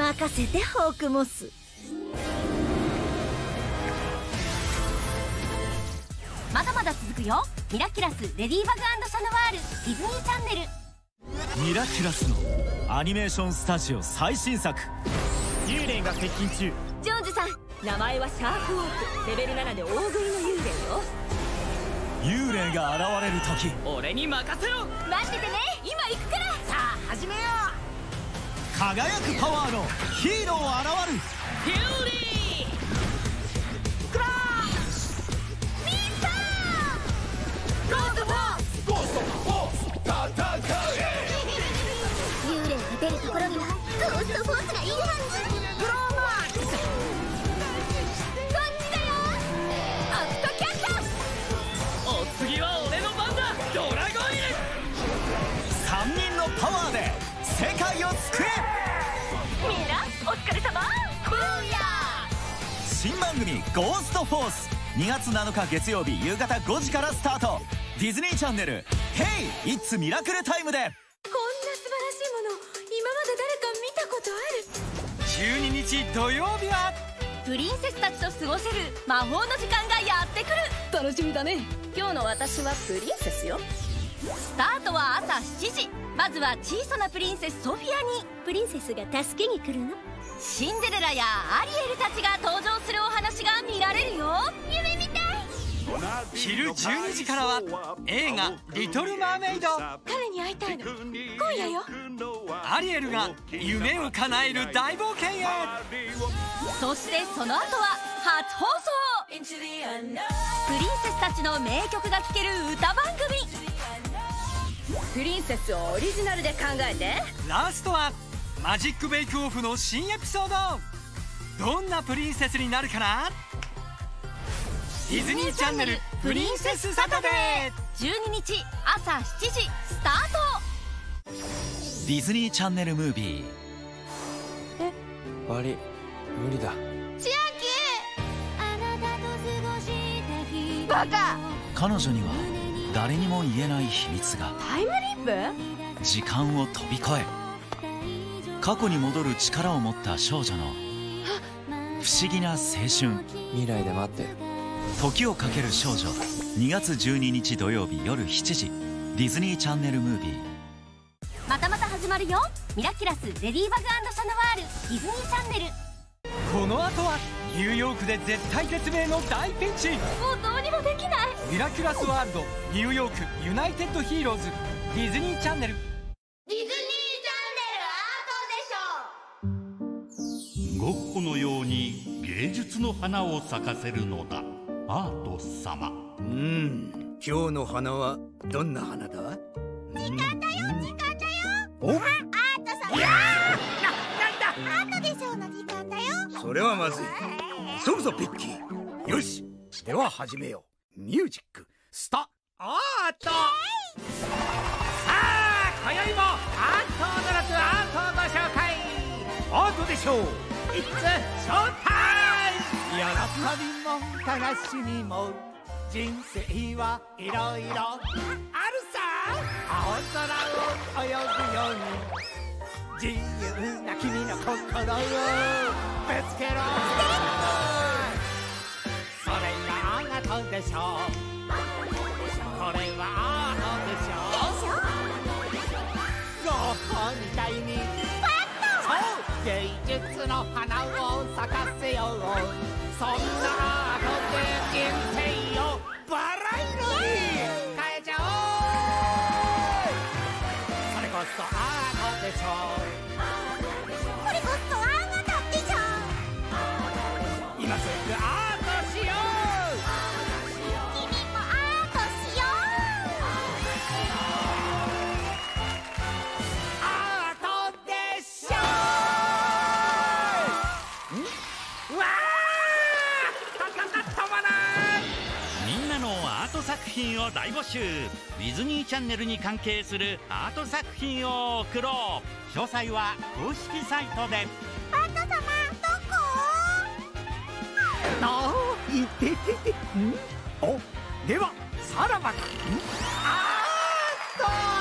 任せてホークモス。 まだまだ続くよ。ミラキュラスレディバグ&シャノワールディズニーチャンネル。 ミラキュラスのアニメーションスタジオ最新作幽霊が接近中。 ジョーンズさん、名前はシャークウォーク、レベル7で大食いの幽霊よ。 幽霊が現れる時、 俺に任せろ。 待っててね、今行くから。 さあ始めよう。 輝くパワーのヒーロー現る。 フューリークラッシュミスターゴーストフォースゴーストフォース戦え。 幽霊が出るところにはゴーストフォースがいるはず。 グローマックスこっちだよ。オクトキャット。 お次は俺の番だ。ドラゴンイル。 3人のパワーで世界を救え。 みんなお疲れ様。ブーヤー。 新番組「ゴーストフォース」2月7日月曜日夕方5時からスタート。ディズニーチャンネル「Hey! It's Miracle Time」で。 こんな素晴らしいもの、今まで誰か見たことある。 12日土曜日はプリンセスたちと過ごせる魔法の時間がやってくる。楽しみだね。今日の私はプリンセスよ。スタートは朝7時。まずは小さなプリンセスソフィアに。 プリンセスが助けに来るの。 シンデレラやアリエルたちが登場するお話が見られるよ。夢みたい。 昼12時からは映画「リトル・マーメイド」。 彼に会いたいの。今夜よ。 アリエルが夢を叶える大冒険へ。 そしてその後は初放送。プリンセスたちの名曲が聴ける歌番組。プリンセスをオリジナルで考えて。 ラストはマジックベイクオフの新エピソード。どんなプリンセスになるかな。ディズニーチャンネルプリンセスサタデー。 12日朝7時スタート。 ディズニーチャンネルムービー。 悪い、無理だ。 千秋、あなたと過ごした日。バカ。 彼女には誰にも言えない秘密が。 タイムリップ。 時間を飛び越え過去に戻る力を持った少女の不思議な青春。 未来で待ってる。 時をかける少女。2月12日土曜日夜7時ディズニーチャンネルムービー。 またまた始まるよ。ミラキュラスレディバグ&シャノワールディズニーチャンネル。 この後はニューヨークで絶体絶命の大ピンチ。 もうどうにもできない。 ミラキュラスワールドニューヨークユナイテッドヒーローズディズニーチャンネル。 ディズニーチャンネルアートでしょ。 ゴッホのように芸術の花を咲かせるのだアート様。 今日の花はどんな花だ？ 時間だよ。 お？ アートさん。アートでしょうの時間だよ。 それはまずい。急ぐぞピッキー。よし、では始めよう。ミュージックスタート。さあ今宵もアート驚くアートをご紹介。アートでしょう。It's show time。喜びも悲しみも人生はいろいろあるさ。青空を泳ぐように自由な君の心をぶつけろ。それがアートでしょう。これはアートでしょう。ゴッホみたいにそう芸術の花を咲かせよう。そんなアートで人生をバラ色に変えちゃおう。それこそアートでしょう。 これこそアートでしょ。 今すぐアートしよう。 君もアートしよアートでしょう。わー止まらん。 みんなのアート作品を大募集。ディズニーチャンネルに関係するアート作品を送ろう。詳細は公式サイトで。 アート様どこ？ いててて。お、ではさらば。アート